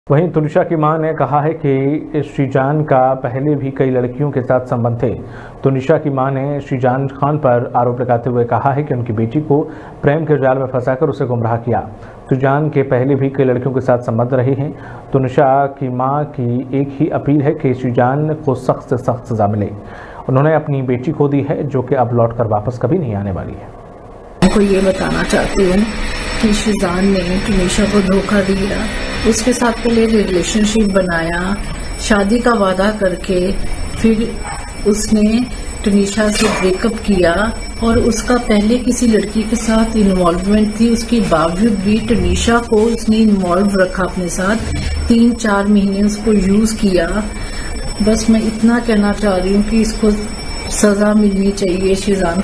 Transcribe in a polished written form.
वहीं तुनिशा की मां ने कहा है कि श्रीजान का पहले भी कई लड़कियों के साथ संबंध थे। तुनिशा की मां ने श्रीजान खान पर आरोप लगाते हुए कहा है कि उनकी बेटी को प्रेम के जाल में फंसाकर उसे गुमराह किया। श्रीजान के पहले भी कई लड़कियों के साथ संबंध रहे हैं। तुनिशा की मां की एक ही अपील है कि श्रीजान को सख्त से सख्त सजा मिले। उन्होंने अपनी बेटी खो दी है, जो कि अब लौटकर वापस कभी नहीं आने वाली है। को ये बताना चाहती हूँ कि श्रीजान ने तुनिशा को धोखा दिया, उसके साथ पहले रिलेशनशिप बनाया, शादी का वादा करके फिर उसने तुनिशा से ब्रेकअप किया और उसका पहले किसी लड़की के साथ इन्वॉल्वमेंट थी। उसके बावजूद भी तुनिशा को उसने इन्वॉल्व रखा अपने साथ, 3-4 महीने उसको यूज किया। बस मैं इतना कहना चाह रही हूँ कि इसको सजा मिलनी चाहिए श्रीजान।